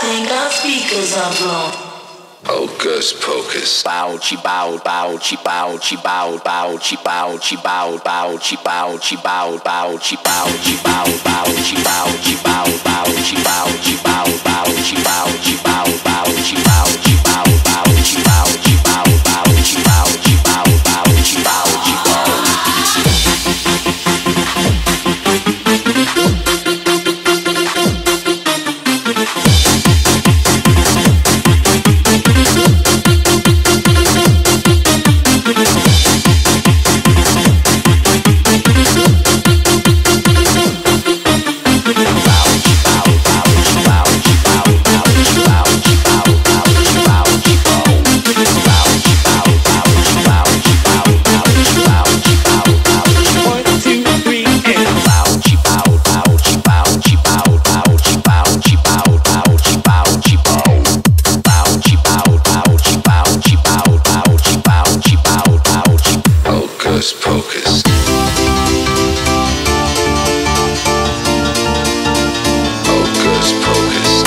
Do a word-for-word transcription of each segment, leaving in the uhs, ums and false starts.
think our speakers are blown. Hocus pocus. Bow chi bow bow chi bow chi bow bow chi bow chi bow bow chi bow chi bow bow chi bow chi bow bow chi bow chi bow bow chi bow chi bow bow chi bow chi bow bow chi bow chi bow bow chi bow chi bow bow chi bow chi bow bow chi bow chi bow. Pocus. Hocus pocus.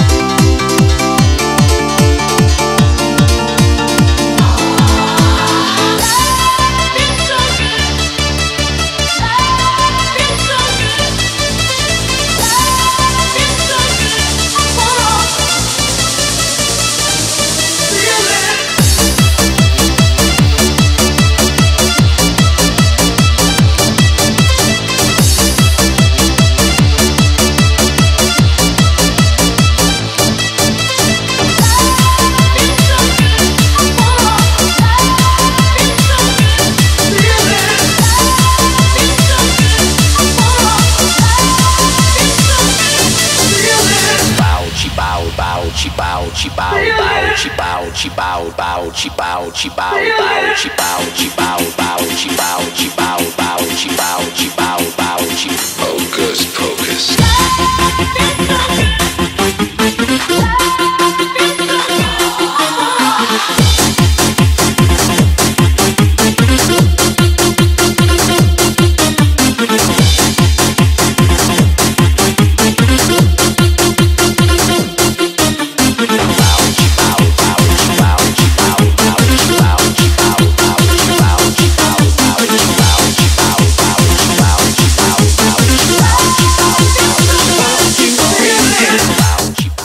Chi bow, chi bow, bow, chi bow, chi bow, bow, chi bow, chi bow, bow, chi bow, chi bow, bow, chi bow, chi bow, bow, chi bow, chi bow, bow, chi. Hocus pocus.